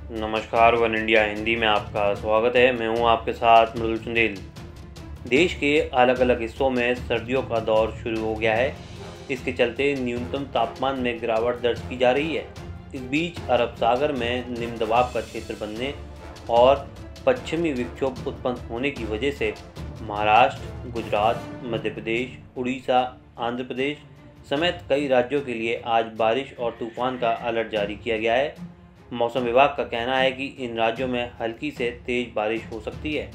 नमस्कार, one India Hindi में आपका स्वागत है। मैं हूं आपके साथ मृदुल चुंदेल। देश के अलग अलग हिस्सों में सर्दियों का दौर शुरू हो गया है। इसके चलते न्यूनतम तापमान में गिरावट दर्ज की जा रही है। इस बीच अरब सागर में निम्न दबाव का क्षेत्र बनने और पश्चिमी विक्षोभ उत्पन्न होने की वजह से महाराष्ट्र, गुजरात, मध्य प्रदेश, उड़ीसा, आंध्र प्रदेश समेत कई राज्यों के लिए आज बारिश और तूफान का अलर्ट जारी किया गया है। मौसम विभाग का कहना है कि इन राज्यों में हल्की से तेज बारिश हो सकती है।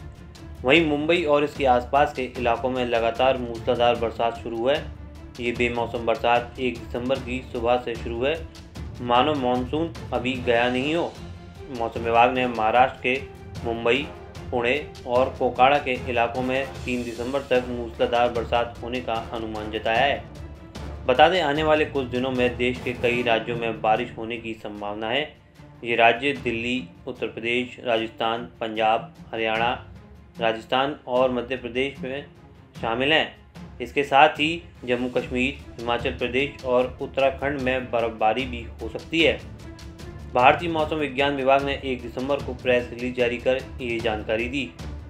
वहीं मुंबई और इसके आसपास के इलाकों में लगातार मूसलाधार बरसात शुरू है। ये बेमौसम बरसात 1 दिसंबर की सुबह से शुरू है, मानो मानसून अभी गया नहीं हो। मौसम विभाग ने महाराष्ट्र के मुंबई, पुणे और कोलकाता के इलाकों में 3 दिसंबर तक मूसलाधार बरसात होने का अनुमान जताया है। बता दें, आने वाले कुछ दिनों में देश के कई राज्यों में बारिश होने की संभावना है। ये राज्य दिल्ली, उत्तर प्रदेश, राजस्थान, पंजाब, हरियाणा, राजस्थान और मध्य प्रदेश में शामिल हैं। इसके साथ ही जम्मू कश्मीर, हिमाचल प्रदेश और उत्तराखंड में बर्फबारी भी हो सकती है। भारतीय मौसम विज्ञान विभाग ने 1 दिसंबर को प्रेस रिलीज जारी कर ये जानकारी दी।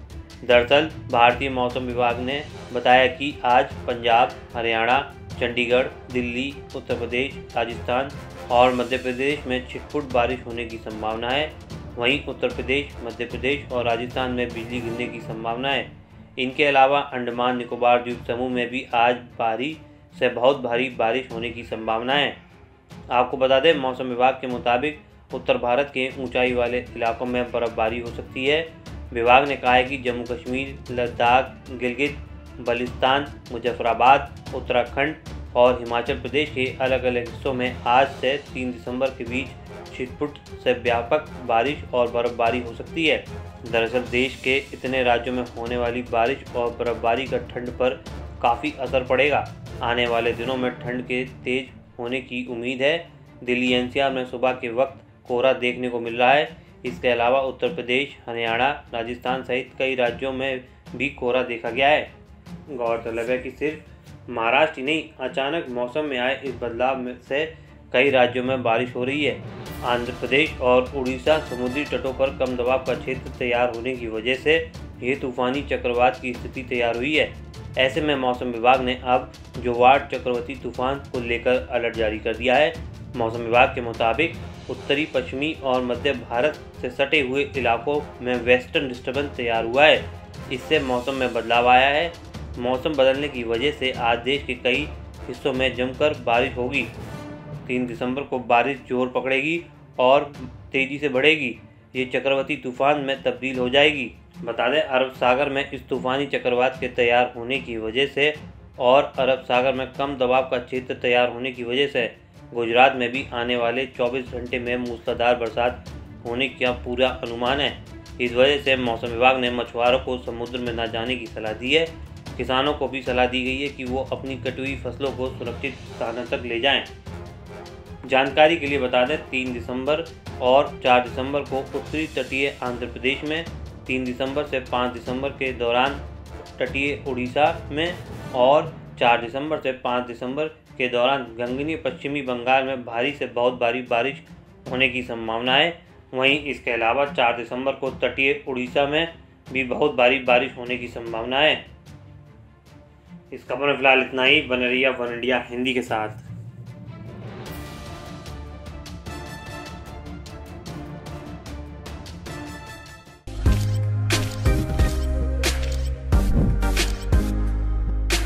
दरअसल भारतीय मौसम विभाग ने बताया कि आज पंजाब, हरियाणा, चंडीगढ़, दिल्ली, उत्तर प्रदेश, राजस्थान और मध्य प्रदेश में छिटपुट बारिश होने की संभावना है। वहीं उत्तर प्रदेश, मध्य प्रदेश और राजस्थान में बिजली गिरने की संभावना है। इनके अलावा अंडमान निकोबार द्वीप समूह में भी आज भारी से बहुत भारी बारिश होने की संभावना है। आपको बता दें, मौसम विभाग के मुताबिक उत्तर भारत के ऊंचाई वाले इलाकों में बर्फबारी हो सकती है। विभाग ने कहा है कि जम्मू कश्मीर, लद्दाख, गिलगित बल्तिस्तान, मुजफ्फराबाद, उत्तराखंड और हिमाचल प्रदेश के अलग अलग हिस्सों में आज से 3 दिसंबर के बीच छिटपुट से व्यापक बारिश और बर्फबारी हो सकती है। दरअसल देश के इतने राज्यों में होने वाली बारिश और बर्फबारी का ठंड पर काफ़ी असर पड़ेगा। आने वाले दिनों में ठंड के तेज होने की उम्मीद है। दिल्ली एनसीआर में सुबह के वक्त कोहरा देखने को मिल रहा है। इसके अलावा उत्तर प्रदेश, हरियाणा, राजस्थान सहित कई राज्यों में भी कोहरा देखा गया है। गौरतलब है कि सिर्फ महाराष्ट्र ही नहीं, अचानक मौसम में आए इस बदलाव से कई राज्यों में बारिश हो रही है। आंध्र प्रदेश और उड़ीसा समुद्री तटों पर कम दबाव का क्षेत्र तैयार होने की वजह से ये तूफानी चक्रवात की स्थिति तैयार हुई है। ऐसे में मौसम विभाग ने अब जोवार चक्रवाती तूफान को लेकर अलर्ट जारी कर दिया है। मौसम विभाग के मुताबिक उत्तरी, पश्चिमी और मध्य भारत से सटे हुए इलाकों में वेस्टर्न डिस्टर्बेंस तैयार हुआ है। इससे मौसम में बदलाव आया है। मौसम बदलने की वजह से आज देश के कई हिस्सों में जमकर बारिश होगी। 3 दिसंबर को बारिश जोर पकड़ेगी और तेज़ी से बढ़ेगी। ये चक्रवाती तूफान में तब्दील हो जाएगी। बता दें, अरब सागर में इस तूफानी चक्रवात के तैयार होने की वजह से और अरब सागर में कम दबाव का क्षेत्र तैयार होने की वजह से गुजरात में भी आने वाले 24 घंटे में मूसलाधार बरसात होने का पूरा अनुमान है। इस वजह से मौसम विभाग ने मछुआरों को समुद्र में न जाने की सलाह दी है। किसानों को भी सलाह दी गई है कि वो अपनी कटी हुई फसलों को सुरक्षित स्थानों तक ले जाएं। जानकारी के लिए बता दें, 3 दिसंबर और 4 दिसंबर को उत्तरी तटीय आंध्र प्रदेश में, 3 दिसंबर से 5 दिसंबर के दौरान तटीय उड़ीसा में और 4 दिसंबर से 5 दिसंबर के दौरान गंगनीय पश्चिमी बंगाल में भारी से बहुत भारी बारिश होने की संभावना है। वहीं इसके अलावा 4 दिसंबर को तटीय उड़ीसा में भी बहुत भारी बारिश होने की संभावना है। इस खबर में फिलहाल इतना ही। बने रहिए वन इंडिया हिंदी के साथ।